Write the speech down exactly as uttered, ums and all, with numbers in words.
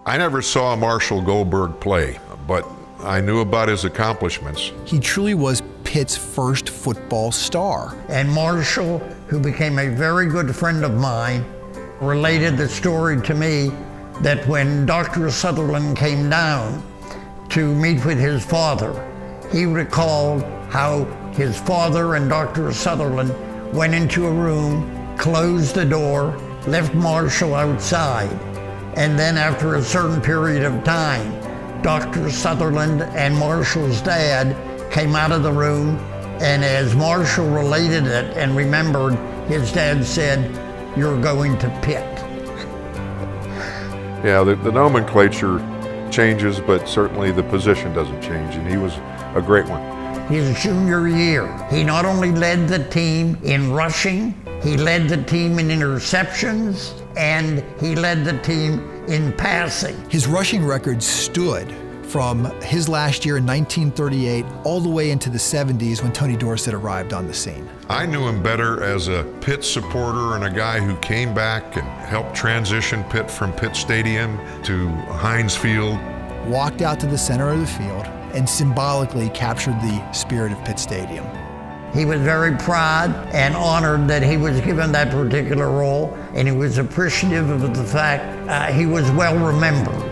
I never saw Marshall Goldberg play, but I knew about his accomplishments. He truly was Pitt's first football star. And Marshall, who became a very good friend of mine, related the story to me that when Doctor Sutherland came down to meet with his father, he recalled how his father and Doctor Sutherland went into a room, closed the door, left Marshall outside, and then after a certain period of time, Doctor Sutherland and Marshall's dad came out of the room, and as Marshall related it and remembered, his dad said, "You're going to Pitt." Yeah, the, the nomenclature changes, but certainly the position doesn't change, and he was a great one. His junior year, he not only led the team in rushing, he led the team in interceptions, and he led the team in passing. His rushing record stood from his last year in nineteen thirty-eight all the way into the seventies when Tony Dorsett arrived on the scene. I knew him better as a Pitt supporter and a guy who came back and helped transition Pitt from Pitt Stadium to Heinz Field. Walked out to the center of the field and symbolically captured the spirit of Pitt Stadium. He was very proud and honored that he was given that particular role, and he was appreciative of the fact uh, he was well remembered.